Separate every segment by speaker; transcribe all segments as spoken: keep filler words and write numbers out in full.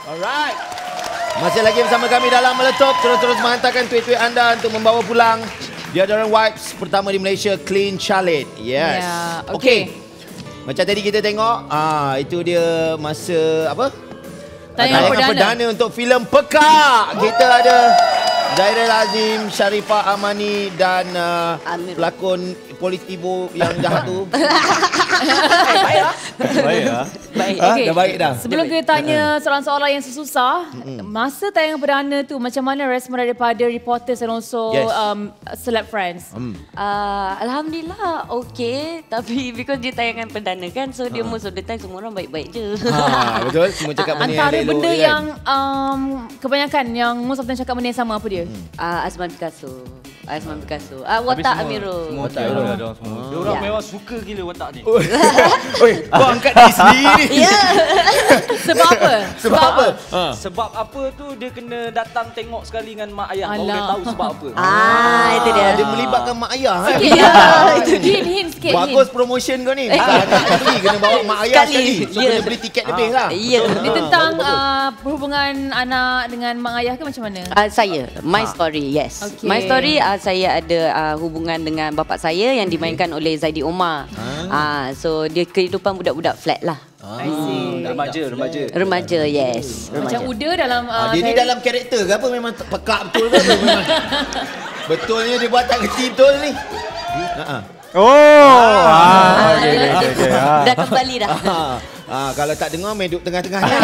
Speaker 1: Alright. Masih lagi bersama kami dalam Meletup. Terus-terus menghantarkan tweet-tweet anda untuk membawa pulang deodorant wipes pertama di Malaysia, Clean Charlotte. Yes.
Speaker 2: Yeah,
Speaker 1: okay.
Speaker 2: okay.
Speaker 1: Macam tadi kita tengok, ah itu dia masa apa?
Speaker 2: Tayangan perdana.
Speaker 1: perdana untuk filem Pekak. Kita ada Zairil Azim, Sharifah Amani dan uh, pelakon polis ibu yang jahat tu. Baik lah.
Speaker 3: Baik lah.
Speaker 2: Baik.
Speaker 1: Ha?
Speaker 2: Okay.
Speaker 1: Dah baik dah.
Speaker 2: Sebelum kita tanya soalan-soalan yang sesusah, masa tayangan perdana tu macam mana respon daripada reporters and also
Speaker 1: Yes.
Speaker 2: um, celeb friends?
Speaker 1: Hmm.
Speaker 4: Uh, Alhamdulillah okey, tapi because dia tayangan perdana kan, so dia most of the time semua orang baik-baik je.
Speaker 1: Ha, betul. Semua cakap benda
Speaker 2: Antara
Speaker 1: yang
Speaker 2: benda
Speaker 1: elok,
Speaker 2: yang um, kebanyakan yang most of them cakap benda yang sama, apa dia?
Speaker 1: Hmm.
Speaker 4: Uh, Azman Picasso. Azman Picasso. Uh, watak Amirul.
Speaker 3: Semua
Speaker 1: Watak
Speaker 3: okey
Speaker 1: Amirul.
Speaker 3: lah, diorang semua.
Speaker 5: Dia orang
Speaker 4: Ya.
Speaker 5: memang suka gila watak ni.
Speaker 1: Oi, kau angkat diri sendiri.
Speaker 4: Ya.
Speaker 2: Sebab apa?
Speaker 1: Sebab apa? Ha.
Speaker 5: Sebab apa tu dia kena datang tengok sekali dengan mak ayah. Baru dia
Speaker 2: Alah.
Speaker 5: tahu sebab apa.
Speaker 4: Ah, itu dia.
Speaker 1: Dia melibatkan mak ayah kan?
Speaker 2: Sikit ya. Hint, hint sikit.
Speaker 1: Bagus promotion kau ni. Bukan anak sekali, kena bawa mak ayah
Speaker 4: Sekali.
Speaker 1: sekali. So
Speaker 4: Ya.
Speaker 1: kena beli tiket lebih lah.
Speaker 4: Ya.
Speaker 2: Dia tentang uh, perhubungan anak dengan mak ayah ke macam mana?
Speaker 4: Uh, saya, my story, yes.
Speaker 2: Okay.
Speaker 4: My story, uh, saya ada uh, hubungan dengan bapa saya yang dimainkan oleh Zaidi Omar. Ah, so dia kehidupan budak-budak flat lah.
Speaker 2: I see.
Speaker 5: Remaja, remaja.
Speaker 4: Remaja, yes.
Speaker 2: Macam
Speaker 4: Remaja.
Speaker 2: Uda dalam
Speaker 1: Ah,
Speaker 2: uh,
Speaker 1: dia ni
Speaker 2: kar-
Speaker 1: dalam karakter ke apa? Memang t- pekak betul ke? apa? Memang betulnya dia buat tak kerti betul ni. Ha.
Speaker 3: Oh. Ah, okey okey okey, okey. Ah.
Speaker 4: Dah kembali dah.
Speaker 1: Ah, ah, kalau tak dengar main duduk tengah-tengahnya.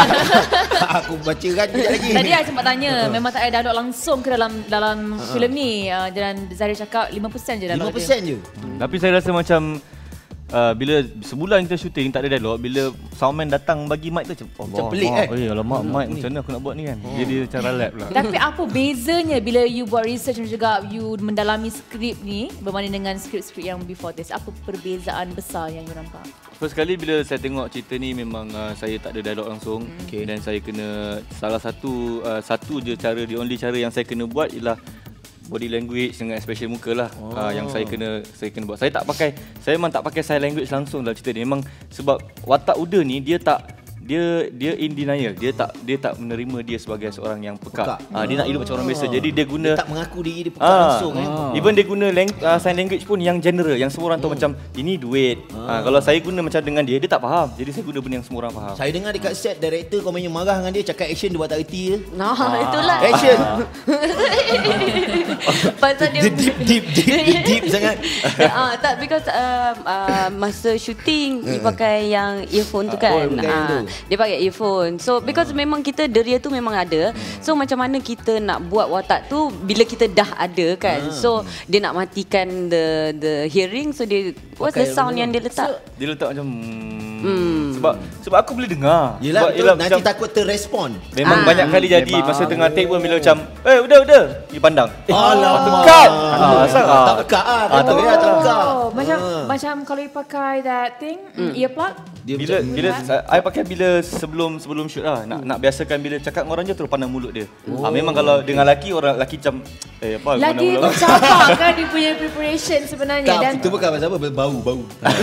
Speaker 1: Aku baca kan kejap lagi.
Speaker 2: Tadi saya sempat tanya, memang tak ada download langsung ke dalam dalam filem ni. Uh, dan Zahir cakap lima peratus je download
Speaker 1: lima peratus je.
Speaker 3: Tapi saya rasa macam uh, bila sebulan kita syuting tak ada dialog, bila soundman datang bagi mic tu macam oh,
Speaker 1: Macam pelik,
Speaker 3: oh,
Speaker 1: eh?
Speaker 3: Eh alamak mic macam mana aku nak buat ni kan.
Speaker 1: Oh.
Speaker 3: Jadi macam ralat pula.
Speaker 2: Tapi apa bezanya bila you buat research dan juga you mendalami skrip ni berbanding dengan skrip-skrip yang before this? Apa perbezaan besar yang you nampak?
Speaker 3: First kali bila saya tengok cerita ni memang uh, saya tak ada dialog langsung. Okay. Dan saya kena salah satu uh, satu je cara, the only cara yang saya kena buat ialah body language dengan expression muka lah. Oh. Uh, yang saya kena saya kena buat. Saya tak pakai, saya memang tak pakai sign language langsung dalam cerita ni. Memang sebab watak Uda ni dia tak dia dia in denial. Dia tak dia tak menerima dia sebagai seorang yang pekak.
Speaker 1: Pekak.
Speaker 3: Uh, dia nak hidup macam orang biasa. Jadi dia guna
Speaker 1: Dia tak mengaku diri dia pekak
Speaker 3: Ah,
Speaker 1: langsung eh.
Speaker 3: ah. Even dia guna lang- uh, sign language pun yang general, yang semua orang tahu macam ini duit. Ah. Uh, kalau saya guna macam dengan dia, dia tak faham. Jadi saya guna benda yang semua orang faham.
Speaker 1: Saya dengar dekat set director kau main marah dengan dia, cakap action dia buat tak reti je.
Speaker 4: Nah, itulah.
Speaker 1: Action.
Speaker 4: Pasal dia
Speaker 1: Dia deep deep deep deep, deep sangat.
Speaker 4: ah, tak, because um, uh, masa syuting dia pakai yang earphone tu kan.
Speaker 1: Oh, pakai yang tu.
Speaker 4: Ah, dia pakai earphone. So because memang kita deria tu memang ada. So macam mana kita nak buat watak tu bila kita dah ada kan. So dia nak matikan the the hearing, so dia what's the
Speaker 1: Pakai
Speaker 4: sound
Speaker 1: yang
Speaker 4: yang dia letak?
Speaker 3: Dia letak macam hmm.
Speaker 4: Hmm.
Speaker 3: sebab sebab aku boleh dengar.
Speaker 1: Yelah,
Speaker 3: sebab,
Speaker 1: betul, nanti takut terrespon.
Speaker 3: Memang
Speaker 4: Ah.
Speaker 3: banyak kali jadi
Speaker 5: Memang.
Speaker 3: masa tengah take pun bila macam eh udah udah dia pandang. Eh,
Speaker 1: Alamak.
Speaker 3: cut. Ah, asal ah.
Speaker 1: Tak pekak ah,
Speaker 3: Ah,
Speaker 1: kata
Speaker 3: tak
Speaker 1: dia tak pekak.
Speaker 2: Oh, macam
Speaker 1: Ah.
Speaker 2: macam kalau you pakai that thing, earplug,
Speaker 1: Dia
Speaker 3: Bila
Speaker 1: macam-
Speaker 3: bila I pakai bila sebelum sebelum shoot lah nak nak biasakan bila cakap dengan orang je terus pandang mulut dia. Oh. Ah, memang kalau dengan lelaki orang lelaki macam eh apa
Speaker 2: lagi
Speaker 3: pandang mulut.
Speaker 2: mencabar kan dia punya preparation sebenarnya.
Speaker 1: tak,
Speaker 2: Dan
Speaker 1: itu bukan pasal apa, bau bau.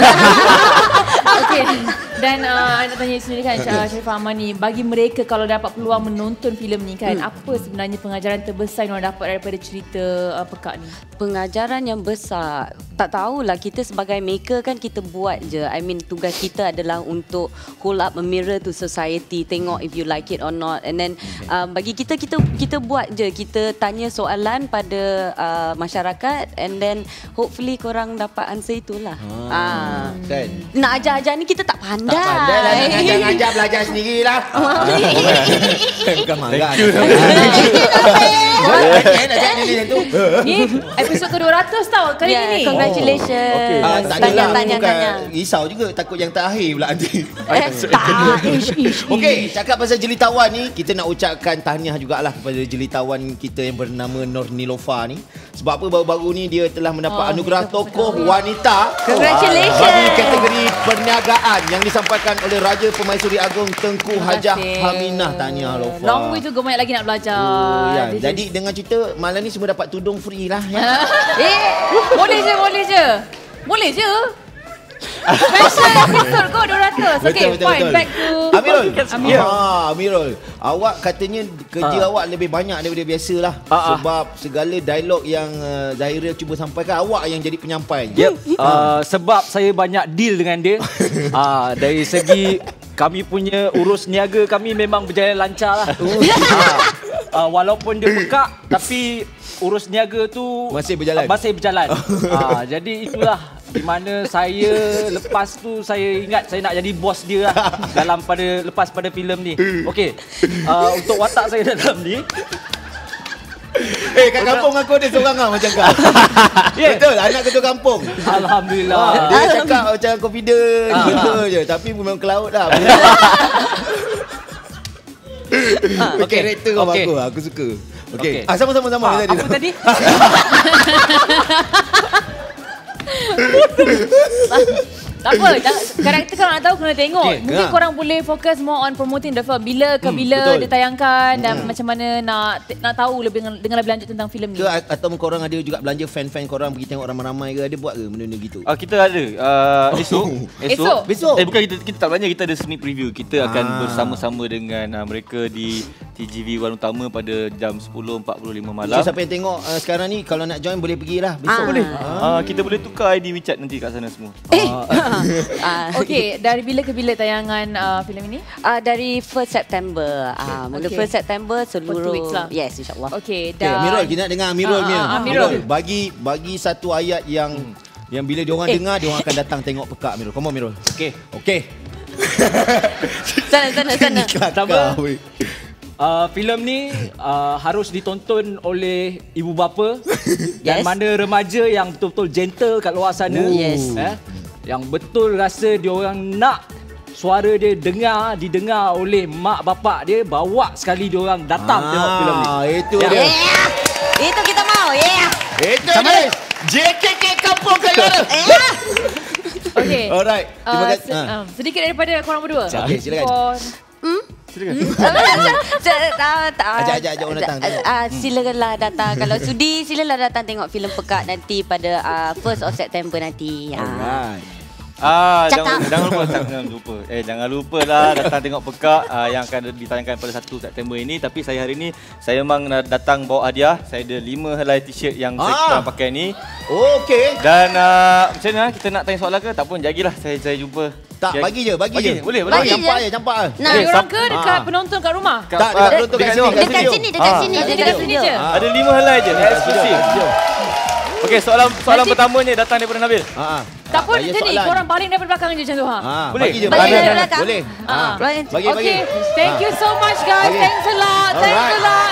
Speaker 2: okay, dan uh, nak tanya sendiri kan Sharifah Amani, bagi mereka kalau dapat peluang menonton filem ni kan, apa sebenarnya pengajaran terbesar yang orang dapat daripada cerita uh, Pekak ni?
Speaker 4: Pengajaran yang besar, tak tahulah, kita sebagai maker kan kita buat je. I mean tugas kita adalah untuk hold up a mirror to society, tengok if you like it or not. And then uh, bagi kita kita kita buat je, kita tanya soalan pada uh, masyarakat, and then hopefully korang dapat answer itulah.
Speaker 1: Ah,
Speaker 4: Ah.
Speaker 1: kan.
Speaker 4: Nak ajar-ajar ni kita tak pandai.
Speaker 1: Tak pandai lah, nak ngajar-ngajar belajar sendirilah. Bukan marah. Thank you.
Speaker 2: Ni episod ke dua ratus tau kali
Speaker 4: Yeah,
Speaker 2: ni.
Speaker 4: congratulations.
Speaker 3: Oh, okay.
Speaker 1: Ah, tak
Speaker 4: Tanya,
Speaker 1: adalah,
Speaker 4: tanya,
Speaker 1: bukan
Speaker 4: tanya.
Speaker 1: risau juga, takut yang terakhir pula nanti.
Speaker 4: Eh, tak. Ish, ish,
Speaker 1: Okey, cakap pasal jelitawan ni, kita nak ucapkan tahniah jugalah kepada jelitawan kita yang bernama Nur Nilofa ni. Sebab apa, baru-baru ni dia telah mendapat
Speaker 2: Oh,
Speaker 1: anugerah
Speaker 2: kita
Speaker 1: tokoh
Speaker 2: betul.
Speaker 1: wanita
Speaker 4: Congratulations.
Speaker 1: bagi kategori perniagaan yang disampaikan oleh Raja Pemaisuri Agung Tengku
Speaker 2: Terima
Speaker 1: Hajah
Speaker 2: kasih.
Speaker 1: Haminah. Tahniah Lofa.
Speaker 2: Long way juga, banyak lagi nak belajar.
Speaker 1: Oh, ya.
Speaker 2: Dia
Speaker 1: Jadi dengan cerita malam ni semua dapat tudung free lah ya.
Speaker 2: Eh, boleh je, boleh je. Boleh je. Special episode kau dua ratus. Okay,
Speaker 1: Betul, betul,
Speaker 2: fine.
Speaker 1: betul.
Speaker 2: Back to
Speaker 1: Amirul.
Speaker 2: Amirul.
Speaker 1: Ah, Amirul. Awak katanya kerja
Speaker 5: Ah.
Speaker 1: awak lebih banyak daripada biasa lah.
Speaker 5: Ah, ah.
Speaker 1: Sebab segala dialog yang uh, Zahiril cuba sampaikan, awak yang jadi penyampai.
Speaker 5: Yep. Uh, sebab saya banyak deal dengan dia. uh, dari segi kami punya urus niaga kami memang berjalan lancar lah. uh, uh, walaupun dia pekak tapi urus niaga tu
Speaker 1: Masih berjalan?
Speaker 5: Uh, masih berjalan. uh, jadi itulah di mana saya lepas tu saya ingat saya nak jadi bos dia lah dalam pada lepas pada filem ni. Okey. Uh, untuk watak saya dalam ni
Speaker 1: Eh, kat kampung aku ada seorang lah macam kau.
Speaker 5: Yeah.
Speaker 1: Betul, anak ketua kampung.
Speaker 5: alhamdulillah.
Speaker 1: Ah, dia cakap macam confident
Speaker 5: Ah.
Speaker 1: gitu je. Tapi memang ke laut lah. Okey,
Speaker 5: okey.
Speaker 1: karakter kau
Speaker 5: Okey.
Speaker 1: bagus. Aku suka. Okey.
Speaker 5: Okey.
Speaker 1: Ah, sama-sama sama
Speaker 5: Ah,
Speaker 1: tadi.
Speaker 5: apa tadi?
Speaker 2: Tak apa, jangan- karakter kalau nak tahu kena tengok.
Speaker 5: Okay,
Speaker 2: Mungkin
Speaker 1: ha.
Speaker 2: korang boleh fokus more on promoting the film. Bila ke bila
Speaker 1: betul.
Speaker 2: dia tayangkan dan macam mana nak nak tahu lebih dengan, dengan lebih lanjut tentang filem ni.
Speaker 1: Ke a- atau korang ada juga belanja fan-fan korang pergi tengok ramai-ramai ke, ada buat ke benda-benda gitu?
Speaker 3: Ah, kita ada uh, esok.
Speaker 2: Esok?
Speaker 1: Besok?
Speaker 3: Eh bukan kita kita tak belanja, kita ada sneak preview. Kita akan
Speaker 1: Ah.
Speaker 3: bersama-sama dengan uh, mereka di T G V One Utama pada jam sepuluh empat puluh lima malam.
Speaker 1: So siapa yang tengok uh, sekarang ni, kalau nak join boleh pergi lah besok.
Speaker 4: Ah.
Speaker 1: Boleh.
Speaker 3: Ah, kita boleh tukar I D WeChat nanti kat sana semua.
Speaker 4: Eh. Ah,
Speaker 2: Okey, dari bila ke bila tayangan uh, filem ini?
Speaker 4: Ah, dari first September. Ah, mula
Speaker 2: Okay.
Speaker 4: first September seluruh.
Speaker 2: weeks lah.
Speaker 4: Yes, insyaAllah.
Speaker 2: Okey,
Speaker 1: Okay,
Speaker 2: dan
Speaker 1: Amirul, kita nak dengar Amirul
Speaker 2: Ah,
Speaker 1: punya.
Speaker 2: ah, Amirul.
Speaker 1: Bagi bagi satu ayat yang yang bila dia orang
Speaker 2: Eh.
Speaker 1: dengar, dia orang akan datang tengok pekak Amirul. Come on Amirul.
Speaker 5: Okey.
Speaker 1: Okey.
Speaker 4: Sana, sana, sana.
Speaker 5: Pertama, uh, filem ni uh, harus ditonton oleh ibu bapa dan
Speaker 4: Yes.
Speaker 5: mana remaja yang betul-betul gentle kat luar sana.
Speaker 4: Ooh. Yes.
Speaker 5: Eh? Yang betul rasa dia orang nak suara dia dengar didengar oleh mak bapak dia, bawa sekali dia orang datang
Speaker 1: Ah,
Speaker 5: tengok filem ni.
Speaker 1: itu
Speaker 5: Ya.
Speaker 1: dia.
Speaker 4: Yeah. Itu kita mau. Yeah.
Speaker 1: Itu dia. J K K Kampung Kayara.
Speaker 4: Yeah.
Speaker 2: okey.
Speaker 1: Alright. Terima
Speaker 2: Uh,
Speaker 1: kasih.
Speaker 2: se-
Speaker 1: Ah.
Speaker 2: um, sedikit daripada korang berdua.
Speaker 1: Okey, silakan.
Speaker 2: For-
Speaker 1: Ajak, ajak, ajak orang datang tengok.
Speaker 4: Ah, silakanlah datang. Kalau sudi, silalah datang tengok filem Pekat nanti pada ah, first of September nanti. Ah.
Speaker 1: Alright.
Speaker 3: Ah,
Speaker 4: Cakap.
Speaker 3: jangan, jangan lupa jangan lupa. Eh jangan lupalah datang tengok Pekak uh, yang akan ditayangkan pada satu September ini. Tapi saya hari ini saya memang nak datang bawa hadiah. Saya ada lima helai t-shirt yang saya
Speaker 1: Ah.
Speaker 3: korang pakai ni.
Speaker 1: Okey.
Speaker 3: Dan uh, macam mana kita nak tanya soalan ke? Tak pun jagilah saya saya jumpa.
Speaker 1: Tak,
Speaker 3: Jag-
Speaker 1: bagi je, bagi,
Speaker 3: Bagi,
Speaker 1: je.
Speaker 3: boleh, boleh.
Speaker 1: Ah,
Speaker 4: Bagi
Speaker 1: campak
Speaker 4: je.
Speaker 1: je, campak je.
Speaker 4: Nah,
Speaker 2: Dari
Speaker 3: Eh,
Speaker 2: orang
Speaker 3: sam-
Speaker 2: ke dekat
Speaker 1: ah.
Speaker 2: penonton kat rumah?
Speaker 3: Kat-
Speaker 1: Tak, dekat
Speaker 3: ah,
Speaker 1: penonton kat
Speaker 3: dekat
Speaker 1: sini,
Speaker 3: luar.
Speaker 1: kat
Speaker 4: Dekat
Speaker 1: studio.
Speaker 4: sini, dekat
Speaker 3: Ah.
Speaker 4: sini,
Speaker 2: Dekat
Speaker 4: dekat
Speaker 2: sini
Speaker 4: studio.
Speaker 2: je.
Speaker 1: Ah.
Speaker 3: Ada lima helai je, eksklusif. Okey, soalan soalan
Speaker 2: Nanti-
Speaker 3: pertamanya datang daripada Nabil.
Speaker 1: Ha ah.
Speaker 2: Tak pun
Speaker 1: Bayar
Speaker 2: jadi
Speaker 1: soalan.
Speaker 2: korang baling daripada belakang je macam tu ha.
Speaker 1: Ah,
Speaker 3: Boleh?
Speaker 1: bagi je,
Speaker 4: Bagi
Speaker 1: bagi
Speaker 4: dari
Speaker 1: je.
Speaker 4: belakang.
Speaker 1: Boleh.
Speaker 2: Ah.
Speaker 1: Ah. Bagi, bagi.
Speaker 2: Okay, thank
Speaker 1: Ah.
Speaker 2: you so much guys.
Speaker 1: Okay.
Speaker 2: Thanks a lot. Thanks a
Speaker 1: Alright.
Speaker 2: lot.